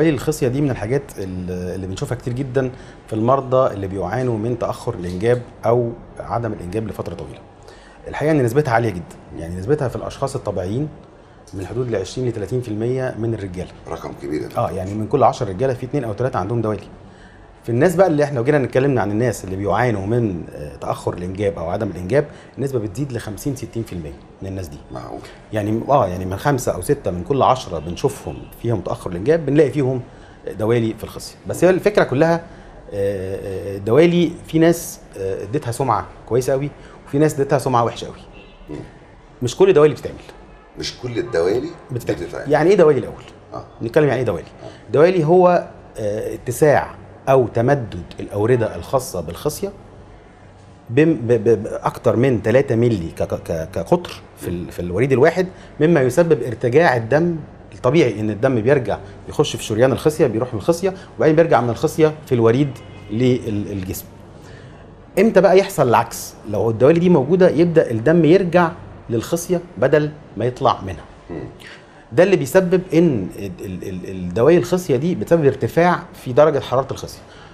دوالي الخصيه دي من الحاجات اللي بنشوفها كتير جدا في المرضى اللي بيعانوا من تاخر الانجاب او عدم الانجاب لفتره طويله. الحقيقه ان نسبتها عاليه جدا، يعني نسبتها في الاشخاص الطبيعيين من حدود ل 20 ل 30% من الرجاله. رقم كبير ده. يعني من كل 10 رجاله في 2 أو 3 عندهم دوالي. في الناس بقى اللي احنا لو جينا نتكلمنا عن الناس اللي بيعانوا من تاخر الانجاب او عدم الانجاب، النسبه بتزيد ل 50-60% من الناس دي. معقول. يعني من 5 أو 6 من كل 10 بنشوفهم فيهم تاخر الانجاب بنلاقي فيهم دوالي في الخصيه. بس هي الفكره كلها الدوالي في ناس اديتها سمعه كويسه قوي وفي ناس اديتها سمعه وحشه قوي. مش كل الدوالي بتتعمل. مش كل الدوالي بتتعمل. يعني ايه دوالي الاول؟ نتكلم يعني ايه دوالي. دوالي هو اتساع او تمدد الاورده الخاصه بالخصيه باكثر من 3 مللي كقطر في الوريد الواحد، مما يسبب ارتجاع الدم. الطبيعي ان الدم بيرجع يخش في شريان الخصيه، بيروح من الخصيه وبعدين بيرجع من الخصيه في الوريد للجسم. امتى بقى يحصل العكس؟ لو الدوالي دي موجوده يبدا الدم يرجع للخصيه بدل ما يطلع منها. ده اللي بيسبب ان الدوالي الخصيه دي بتسبب ارتفاع في درجه حراره الخصيه.